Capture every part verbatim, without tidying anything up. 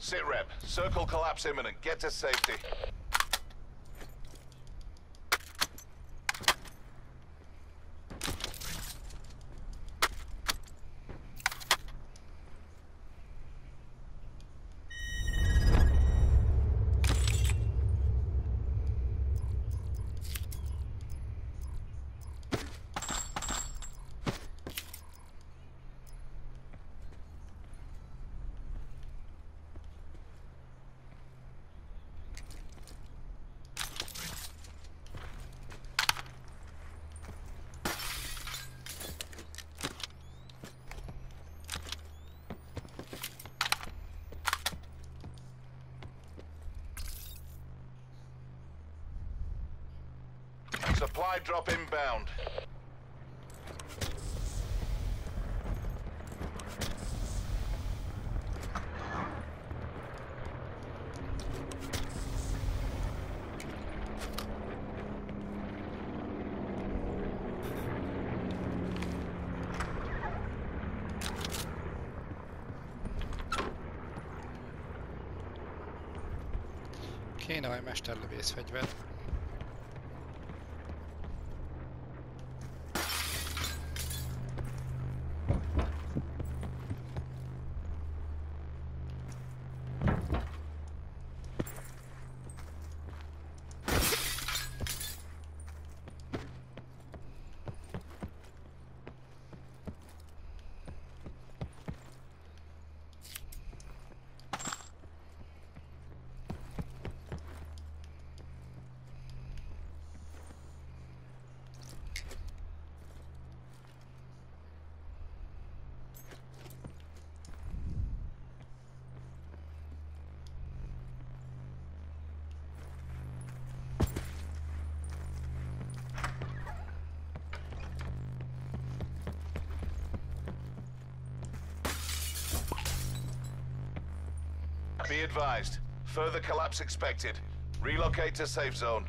Sit rep. Circle collapse imminent. Get to safety. Supply drop inbound. Kéne egy mesterlövészfegyver. Be advised. Further collapse expected. Relocate to safe zone.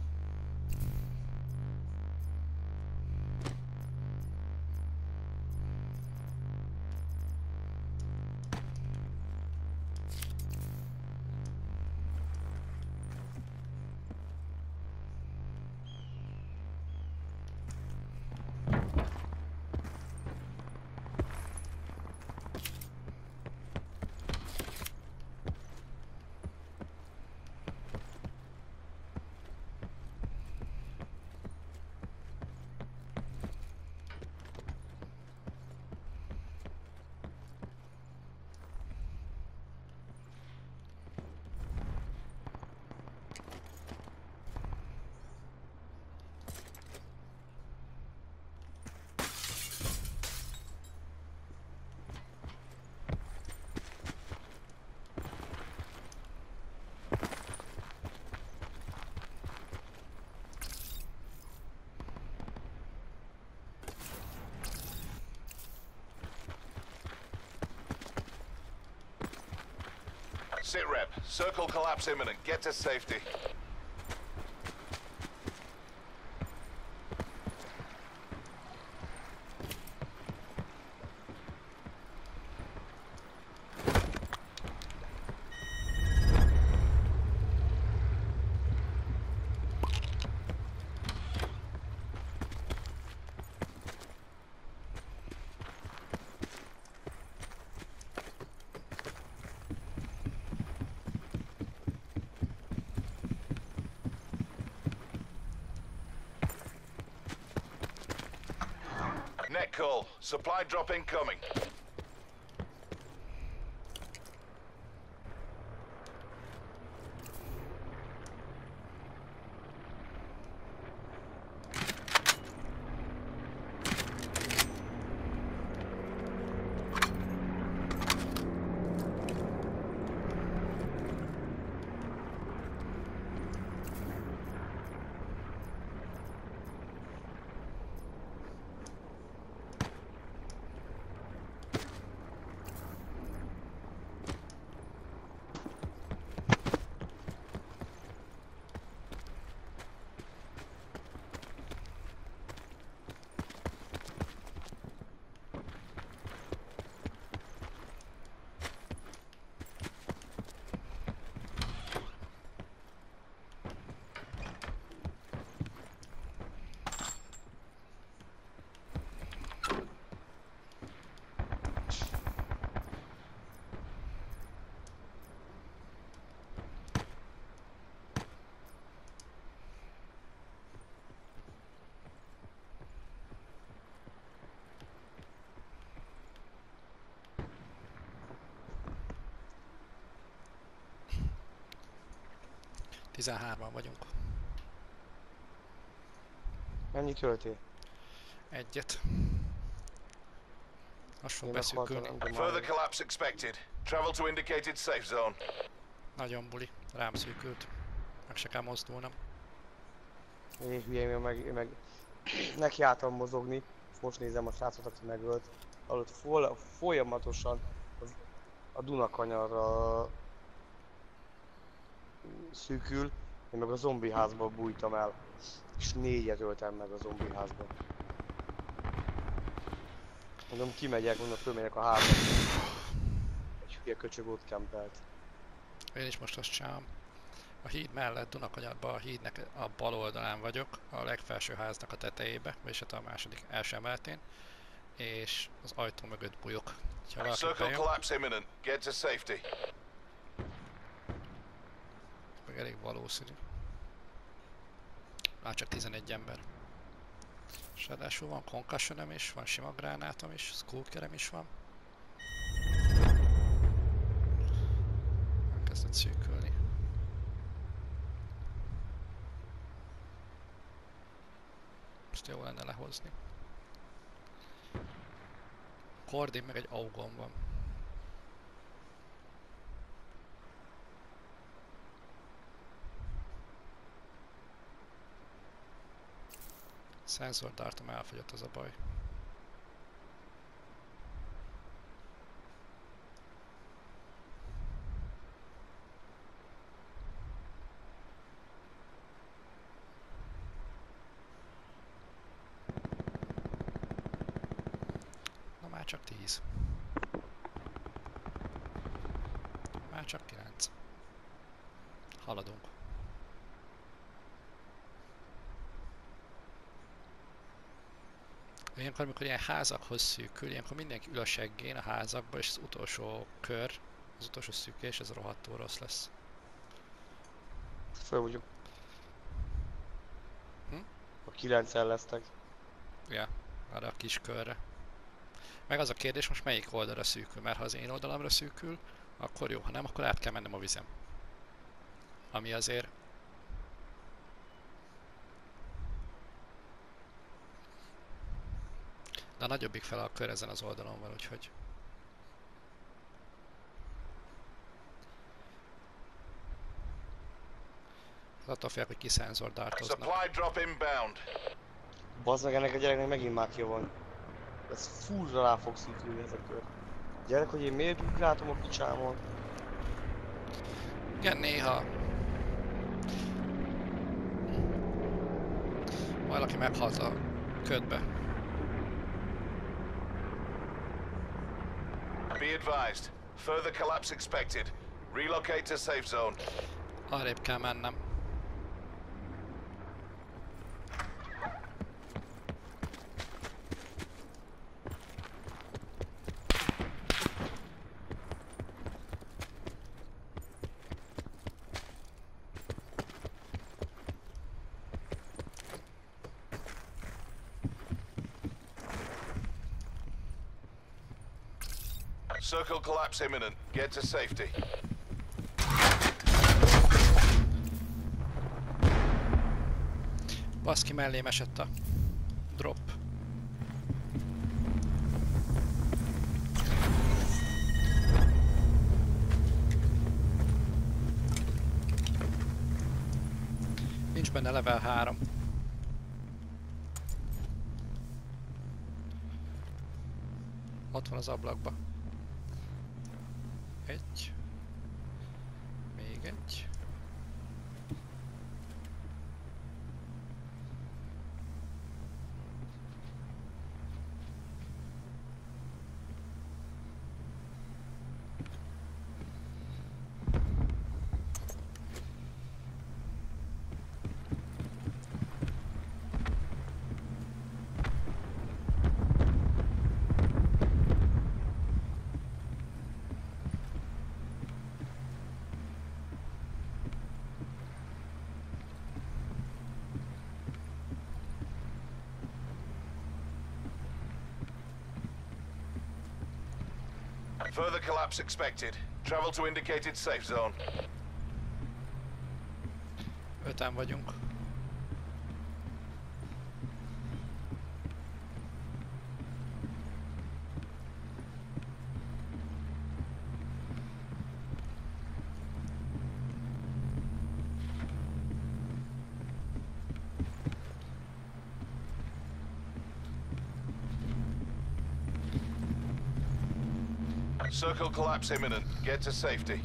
Sit rep. Circle collapse imminent. Get to safety. Net call. Supply drop incoming. tizenhárman vagyunk. Mennyit öltél? Egyet. Most fog Én beszűkülni. akartam, de Further már... collapse expected. Travel to indicated safe zone. Nagyon buli. Rám szűkült. Meg se kell mozdulnom. Én hülyém, én meg, én meg neki álltam mozogni, és most nézem a srácot, aki megölt. Alatt fol, folyamatosan az, a Dunakanyarra szűkül, én meg a zombi házba bújtam el. És négyet öltem meg a zombi házba. Mondom, kimegyek, mondom, fölmegyek a házba. Egy hülye köcsög ott kempelt. Én is most azt csinálom. A híd mellett, Dunakanyarban a hídnek a bal oldalán vagyok, a legfelső háznak a tetejébe, vagyis hát a második első emeletén, és az ajtó mögött bújok. Ha valaki Circle bejön, collapse imminent. Get to safety. meg elég valószínű. Már csak tizenegy ember. És ráadásul van concussionem is, van sima gránátom is, skulkerem is van. Elkezdett szűkülni. Most jó lenne lehozni. Kordin meg egy augon van. Szenzordartom elfogyott, az a baj. Na már csak tíz. Már csak kilenc. Haladunk. Ilyenkor, amikor ilyen házakhoz szűkül, ilyenkor mindenki ül a seggén a házakba, és az utolsó kör, az utolsó szűkés, ez rohadtul rossz lesz. Föl vagyok. Hm? A kilencen lesztek. Ja, arra a kis körre. Meg az a kérdés, most melyik oldalra szűkül, mert ha az én oldalamra szűkül, akkor jó, ha nem, akkor át kell mennem a vizem. Ami azért... De a nagyobbik fel a kör ezen az oldalon van, úgyhogy... Az attól félek, hogy kiszenzor dartoznak. Supply drop inbound. Bazd meg, ennek a gyereknek megint mákja van. Ez fúrra rá fog szűkülni ez a kör. Gyerek, hogy én miért ugráltam a picsámon? Igen, néha... Valaki meghalt a ködbe. Be advised. Further collapse expected. Relocate to safe zone. Arrébb kell mennem. Circle collapse imminent. Get to safety. Baszki, mellém esett a drop. Nincs benne level három. Ott van az ablakba. Egy. Még egy. Further collapse expected. Travel to indicated safe zone. Öten vagyunk. Circle collapse imminent. Get to safety.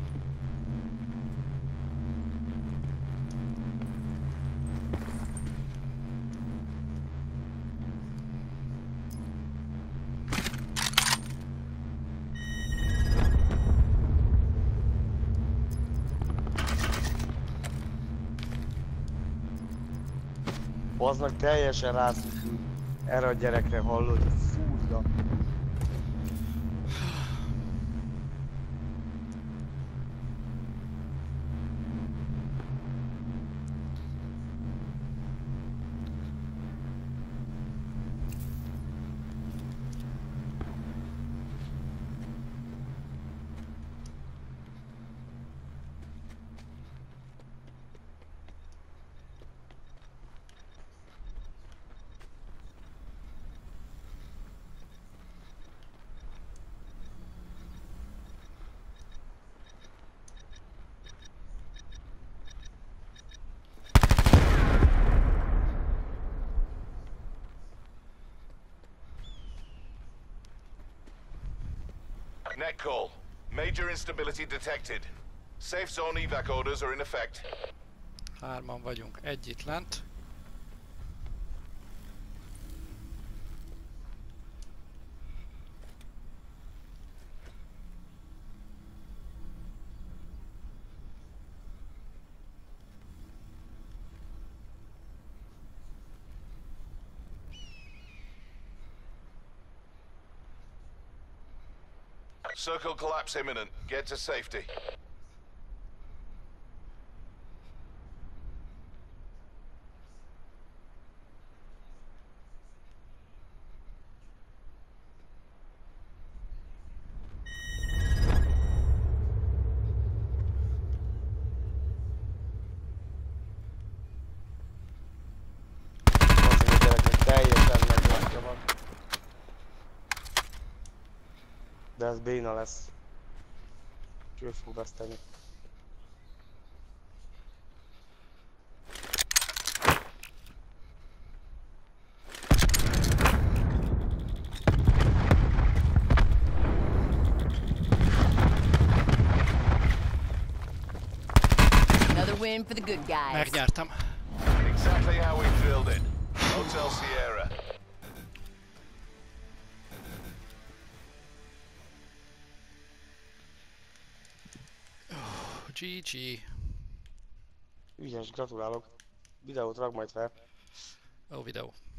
Az meg teljesen rászükül erre a gyerekre, hallod? Fúrja. Net call. Major instability detected. Safe zone evac orders are in effect. Hárman vagyunk, egy itt lent. Circle collapse imminent. Get to safety. Az a gyereknek teljesen meglátja van. De ez béna lesz. Ő fog veszteni. Another win for the good guys. Megnyertem. Exactly how we drilled it. Hotel Sierra. gé gé. Ügyes, gratulálok. Videót rag majd fel. Ó, videó.